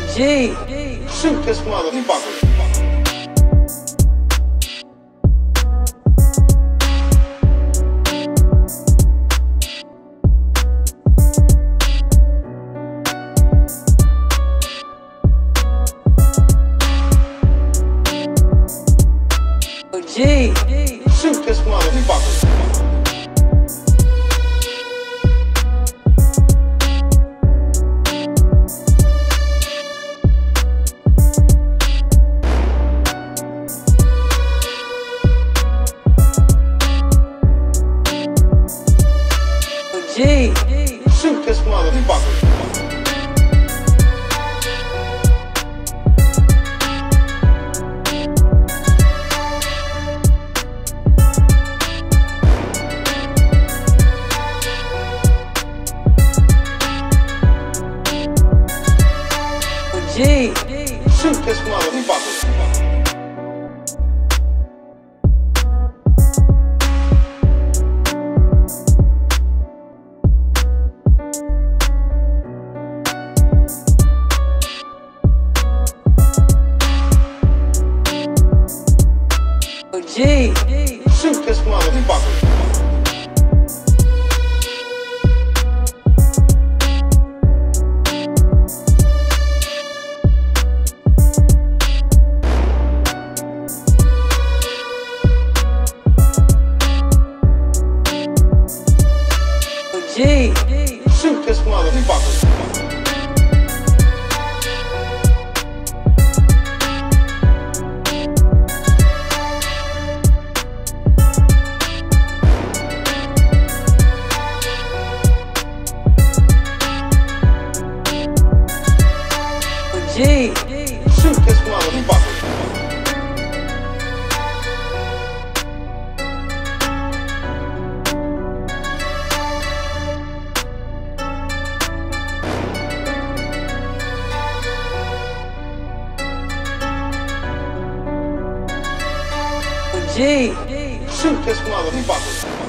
G. Shoot this motherfucker. G. Shoot this motherfucker. G. Shoot this motherfucker. G. Shoot this motherfucker. G. Shoot this motherfucker. G. Shoot this motherfucker. G. Shoot this motherfucker. G. Shoot this motherfucker.